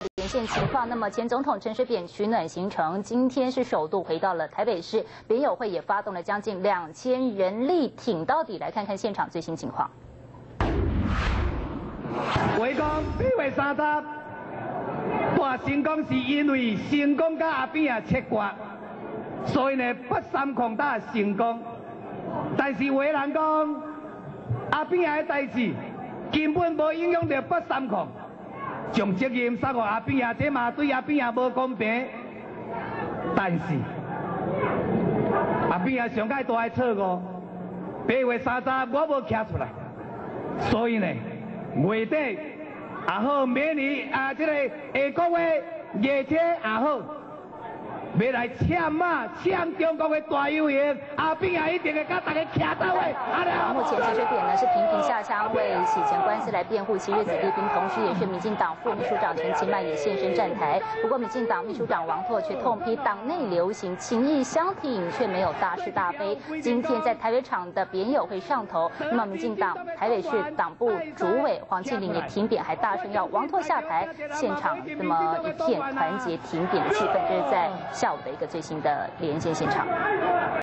连线情况。那么前总统陈水扁取暖行程，今天是首度回到了台北市，扁友会也发动了将近2000人力挺到底，来看看现场最新情况。 话讲8月30，大成功是因为成功甲阿扁切割，所以呢不三抗打成功。但是有的人讲阿扁的代志根本无影响到北三抗，将责任撒给阿扁，这嘛对阿扁无公平。但是阿扁上界大的错误，8月30我无徛出来，所以呢月底也好，明年这个下个月月初也好。 要来抢嘛，抢中国的大游行，阿扁也一定会甲大家徛到位。 目前陈水扁呢是频频下枪为洗钱官司来辩护昔日子弟兵，同时也是民进党副秘书长陈其迈也现身站台。不过，民进党秘书长王拓却痛批党内流行情义相挺，却没有大是大非。今天在台北场的扁友会上头，那么民进党台北市党部主委黄庆玲也挺扁，还大声要王拓下台。现场这么一片团结挺扁的气氛，这是在下午的一个最新的连线现场。